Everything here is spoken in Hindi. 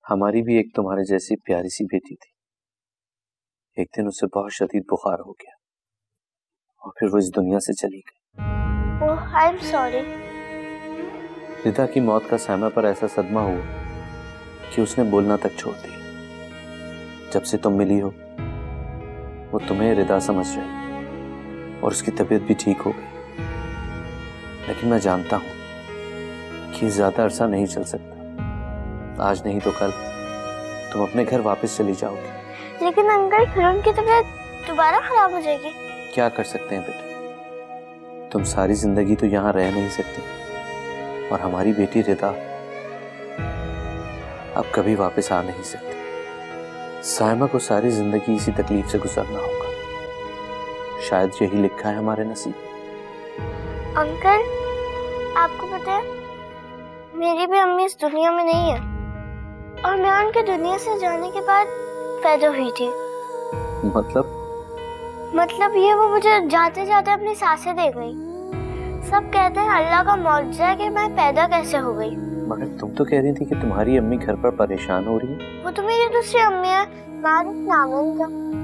हमारी भी एक तुम्हारे जैसी प्यारी सी बेटी थी। एक दिन उसे बहुत शदीद बुखार हो गया और फिर वो इस दुनिया से चली गई। ओह, आई एम सॉरी। रिदा की मौत का सायमा पर ऐसा सदमा हुआ कि उसने बोलना तक छोड़ दिया। जब से तुम मिली हो वो तुम्हें रिदा समझ रही और उसकी तबीयत भी ठीक हो गई। लेकिन मैं जानता हूं कि ज्यादा अरसा नहीं चल सकता। आज नहीं तो कल तुम अपने घर वापस चली जाओगी। लेकिन अंकल, फिर उनकी तबीयत दोबारा खराब हो जाएगी। क्या कर सकते हैं बेटा, तुम सारी जिंदगी तो यहाँ रह नहीं सकती और हमारी बेटी रिदा अब कभी वापस आ नहीं सकती। सायमा को सारी जिंदगी इसी तकलीफ से गुजरना होगा। शायद यही लिखा है हमारे नसीब। अंकल, आपको पता है मेरी भी अम्मी इस दुनिया में नहीं है और मैं उनके दुनिया से जाने के बाद पैदा हुई थी। मतलब ये वो मुझे जाते जाते अपनी सांसें दे गई। सब कहते हैं अल्लाह का मौजज़ा है कि मैं पैदा कैसे हो गई। मगर तुम तो कह रही थी कि तुम्हारी अम्मी घर पर परेशान हो रही है। वो तो मेरी दूसरी अम्मी है, मारिफ नाम है उनका।